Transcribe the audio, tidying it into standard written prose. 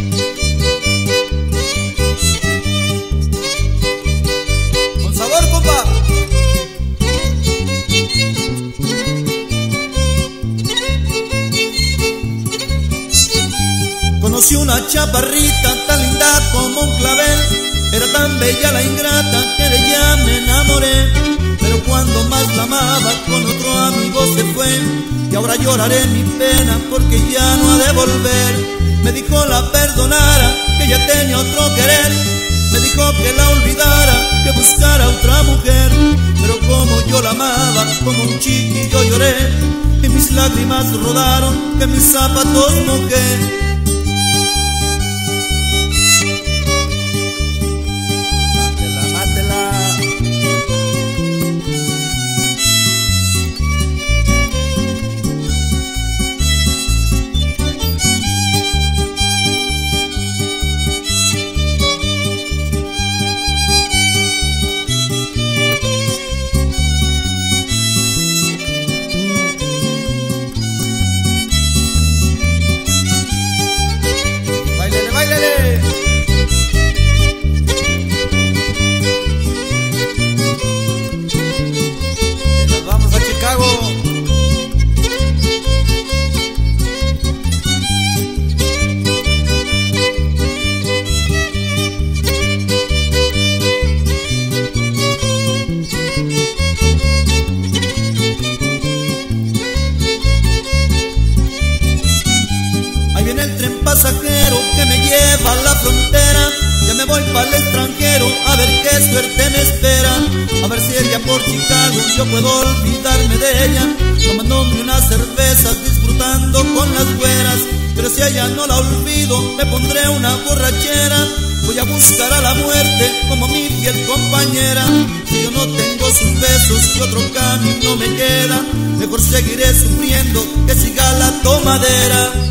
Con sabor, compa. Conocí una chaparrita tan linda como un clavel. Era tan bella la ingrata que de ella me enamoré. Pero cuando más la amaba con otro amigo se fue. Y ahora lloraré mi pena porque ya no ha de volver. Me dijo la perdonara, que ya tenía otro querer. Me dijo que la olvidara, que buscara otra mujer. Pero como yo la amaba, como un chiquillo lloré. Y mis lágrimas rodaron, que mis zapatos mojé. Pasajero que me lleva a la frontera. Ya me voy para el extranjero a ver qué suerte me espera. A ver si ella por Chicago yo puedo olvidarme de ella, tomándome unas cervezas, disfrutando con las güeras. Pero si a ella no la olvido, me pondré una borrachera. Voy a buscar a la muerte como mi fiel compañera. Si yo no tengo sus besos, que otro camino me queda. Mejor seguiré sufriendo que siga la tomadera.